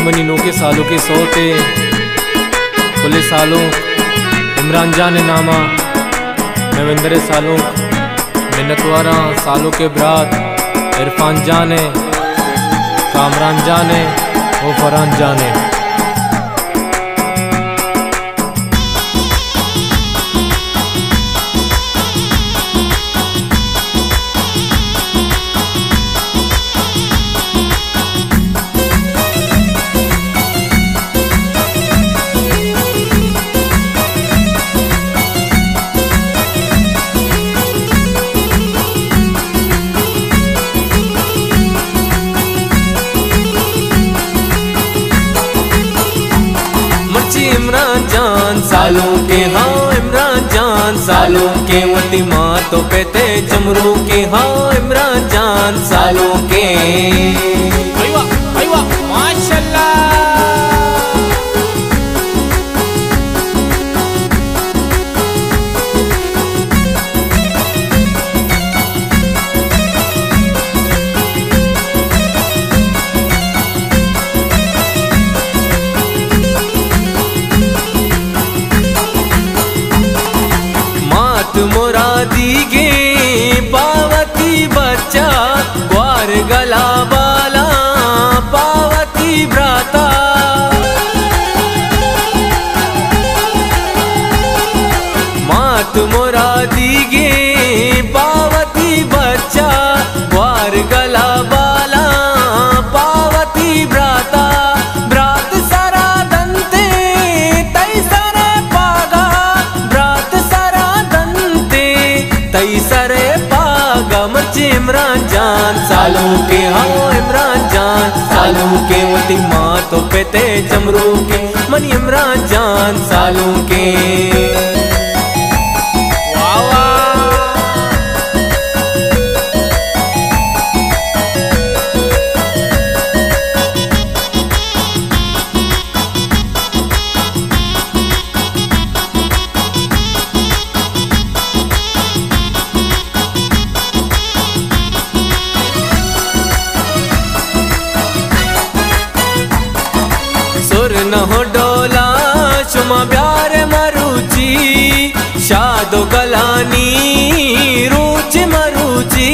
Money no के सालों के सोते खुले सालों इमरान जान नामा नविंदर सालों मिन्नतवारा सालों के बरात इरफान जाने कामरान जाने वो फरहान जाने। इमरान जान सालों के हाँ इमरान जान सालों के वती माँ तो पेते चमरू के हाँ इमरान जान सालों के। अयवा अयवा माशाल्लाह। मुरादी गे पावती बच्चा ग्वार गला बाला पावती भ्राता मात मुरादी गे पावती बच्चा ग्वार गला बाला पावती भ्राता भ्रात सारा दंते तई सारे पागा भ्रात सारा तई सरे पागा मचे इमरान जान सालों के हाँ इमरान जान सालों के वती माँ तो पेते चमरू के मनी इमरान जान सालों के। न हो डोला शुमा प्यार मरुची शादो गलानी रुचि मरुची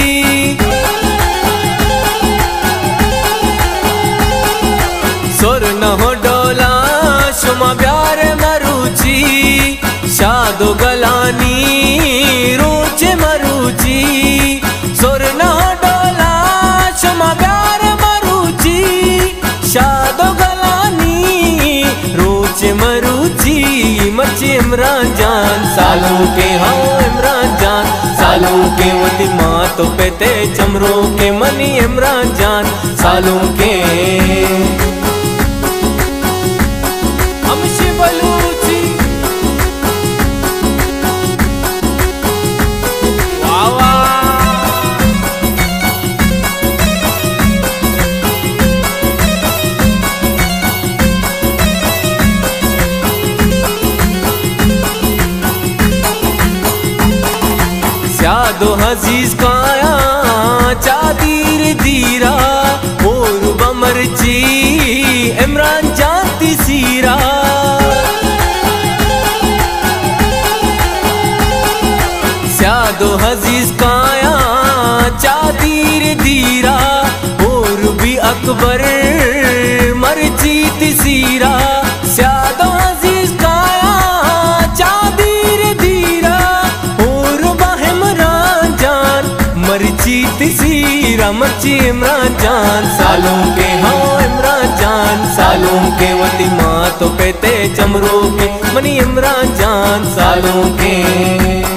सुर न हो डोला शुमा प्यार मरुची शादो गलानी रुचि मरुची सुर न हो डोला शुमा प्यार मरुची शादो मरुची मची इमरान जान सालों के हाँ इमरान जान सालों के वती माँ तो पेते चमरो के मनी इमरान जान सालों के। हमशी बलूची वावा दो हजीज काया चादीर दीरा और बमरची इमरान जानती सीरा स्यादो हजीज काया चादीर दीरा और भी अकबर मरची तीसरा स्यादो हजीज काया चादीर दीरा मर्ची तीसरा मर्ची इमरान जान सालों के हाँ इमरान जान सालों के वती माँ तो पेते चमरो के मनी इमरान जान सालों के।